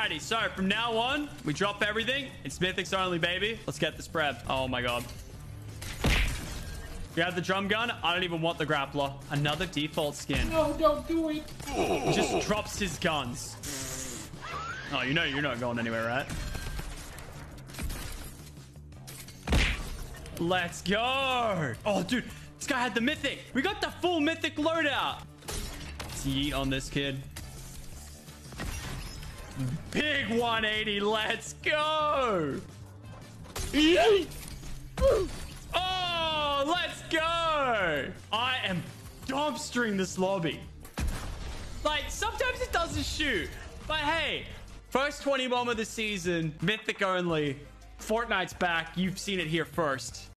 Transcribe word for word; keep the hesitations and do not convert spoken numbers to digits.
Alrighty, so from now on, we drop everything. It's mythics only, baby. Let's get this prep. Oh my god. We have the drum gun. I don't even want the grappler. Another default skin. No, don't do it. He just drops his guns. Oh, you know you're not going anywhere, right? Let's go. Oh, dude, this guy had the mythic. We got the full mythic loadout. Let's yeet on this kid. Big one eighty. Let's go. Oh, let's go. I am dumpstering this lobby. Like, sometimes it doesn't shoot. But hey, first twenty bomb of the season. Mythic only. Fortnite's back. You've seen it here first.